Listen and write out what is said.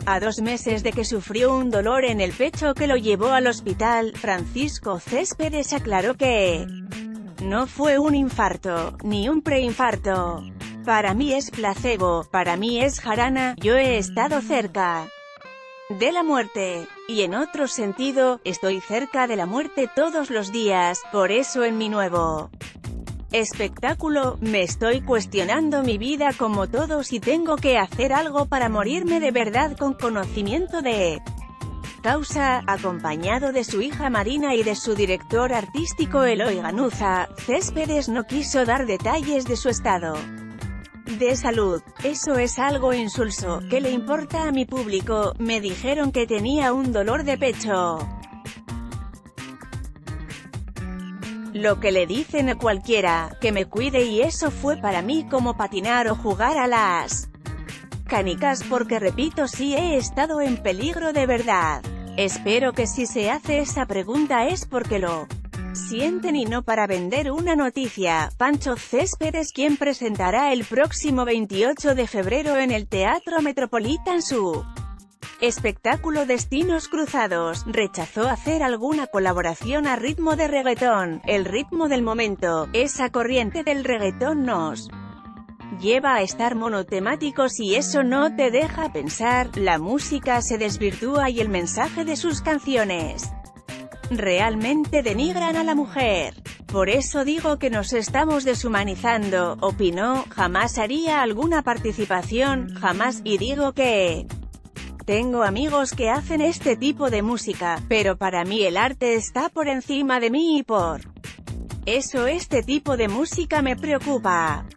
A 2 meses de que sufrió un dolor en el pecho que lo llevó al hospital, Francisco Céspedes aclaró que no fue un infarto, ni un preinfarto. Para mí es placebo, para mí es jarana, yo he estado cerca de la muerte. Y en otro sentido, estoy cerca de la muerte todos los días, por eso en mi nuevo espectáculo, me estoy cuestionando mi vida como todos y tengo que hacer algo para morirme de verdad con conocimiento de causa. Acompañado de su hija Marina y de su director artístico Eloy Ganuza, Céspedes no quiso dar detalles de su estado de salud. Eso es algo insulso. ¿Qué le importa a mi público? Me dijeron que tenía un dolor de pecho. Lo que le dicen a cualquiera, que me cuide, y eso fue para mí como patinar o jugar a las canicas, porque repito, sí he estado en peligro de verdad. Espero que si se hace esa pregunta es porque lo sienten y no para vender una noticia. Pancho Céspedes, quien presentará el próximo 28 de febrero en el Teatro Metropolitan su espectáculo Destinos Cruzados, rechazó hacer alguna colaboración a ritmo de reggaetón. El ritmo del momento, esa corriente del reggaetón nos lleva a estar monotemáticos y eso no te deja pensar, la música se desvirtúa y el mensaje de sus canciones realmente denigran a la mujer. Por eso digo que nos estamos deshumanizando, opinó. Jamás haría alguna participación, jamás, y digo que tengo amigos que hacen este tipo de música, pero para mí el arte está por encima de mí y por eso este tipo de música me preocupa.